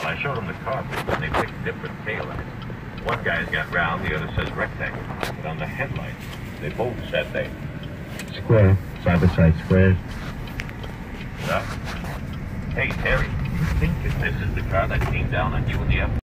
I showed them the car, and they picked different taillights. One guy's got round, the other says rectangle. But on the headlights, they both said they... Square. Side-by-side squares. Yeah. Hey, Terry, you think if this is the car that came down on you in the afternoon?